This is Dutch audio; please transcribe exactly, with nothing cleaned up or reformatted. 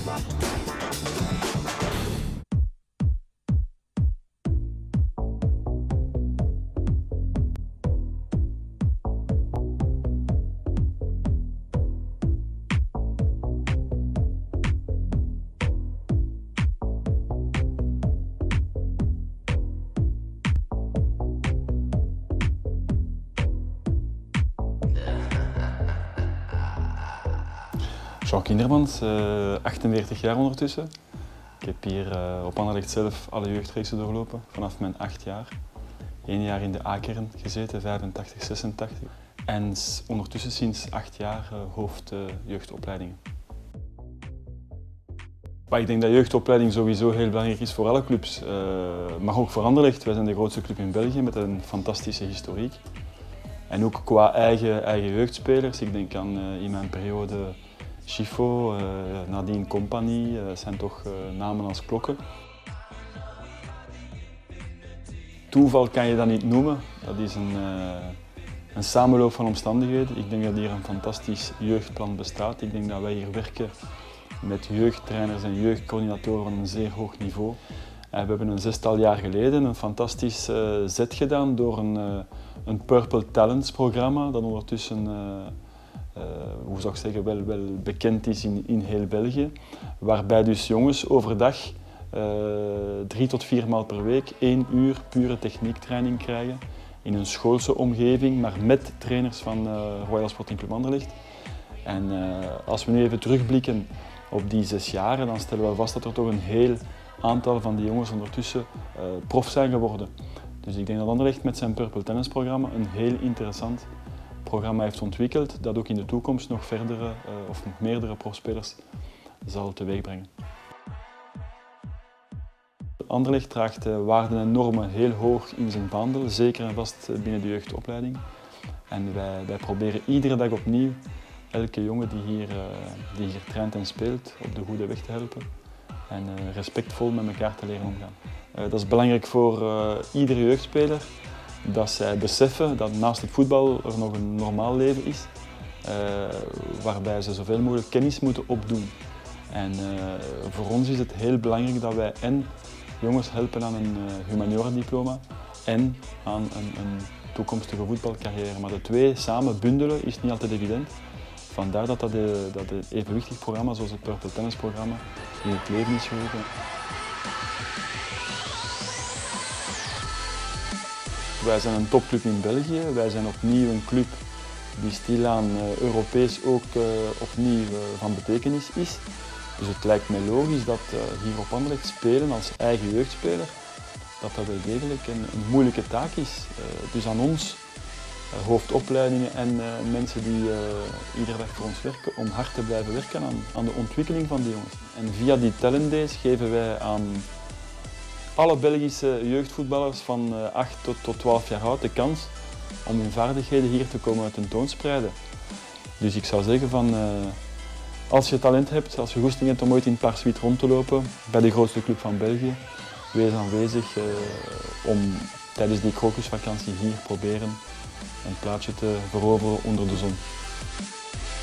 Jean Kindermans, uh, achtenveertig jaar ondertussen. Ik heb hier uh, op Anderlecht zelf alle jeugdreeksen doorlopen, vanaf mijn acht jaar. Eén jaar in de A-kern gezeten, vijfentachtig, zesentachtig. En ondertussen sinds acht jaar uh, hoofd uh, jeugdopleidingen. Maar ik denk dat jeugdopleiding sowieso heel belangrijk is voor alle clubs, uh, maar ook voor Anderlecht. Wij zijn de grootste club in België met een fantastische historiek. En ook qua eigen, eigen jeugdspelers. Ik denk aan uh, in mijn periode Chifo, uh, Nadine Compagnie, uh, dat zijn toch uh, namen als klokken. Toeval kan je dat niet noemen, dat is een, uh, een samenloop van omstandigheden. Ik denk dat hier een fantastisch jeugdplan bestaat. Ik denk dat wij hier werken met jeugdtrainers en jeugdcoördinatoren van een zeer hoog niveau. Uh, we hebben een zestal jaar geleden een fantastisch uh, zet gedaan door een, uh, een Purple Talents programma dat ondertussen uh, Uh, hoe zou ik zeggen, wel, wel bekend is in, in heel België. Waarbij dus jongens overdag uh, drie tot vier maal per week één uur pure techniektraining krijgen. In een schoolse omgeving, maar met trainers van uh, Royal Sporting Club Anderlecht. En uh, als we nu even terugblikken op die zes jaren, dan stellen we vast dat er toch een heel aantal van die jongens ondertussen uh, prof zijn geworden. Dus ik denk dat Anderlecht met zijn Purple Tennis programma een heel interessant programma heeft ontwikkeld dat ook in de toekomst nog verdere uh, of nog meerdere profspelers zal teweegbrengen. Anderlecht draagt uh, waarden en normen heel hoog in zijn vaandel, zeker en vast binnen de jeugdopleiding. En wij, wij proberen iedere dag opnieuw elke jongen die hier, uh, die hier traint en speelt op de goede weg te helpen en uh, respectvol met elkaar te leren omgaan. Uh, dat is belangrijk voor uh, iedere jeugdspeler. Dat zij beseffen dat naast het voetbal er nog een normaal leven is, uh, waarbij ze zoveel mogelijk kennis moeten opdoen. En uh, voor ons is het heel belangrijk dat wij en jongens helpen aan een uh, humaniora-diploma en aan een, een toekomstige voetbalcarrière. Maar de twee samen bundelen is niet altijd evident. Vandaar dat dat, de, dat een evenwichtig programma zoals het Purple Tennis programma in het leven is geroepen. Wij zijn een topclub in België. Wij zijn opnieuw een club die stilaan uh, Europees ook uh, opnieuw uh, van betekenis is. Dus het lijkt mij logisch dat uh, hier op Anderlecht spelen als eigen jeugdspeler, dat dat wel degelijk een, een moeilijke taak is. Uh, dus aan ons, uh, hoofdopleidingen en uh, mensen die uh, iedere dag voor ons werken, om hard te blijven werken aan, aan de ontwikkeling van die jongens. En via die Talent Days geven wij aan alle Belgische jeugdvoetballers van acht tot twaalf jaar oud de kans om hun vaardigheden hier te komen tentoonspreiden. Dus ik zou zeggen van, uh, als je talent hebt, als je goesting hebt om ooit in het Paars-Wit rond te lopen, bij de grootste club van België, wees aanwezig uh, om tijdens die krokusvakantie hier proberen een plaatsje te veroveren onder de zon.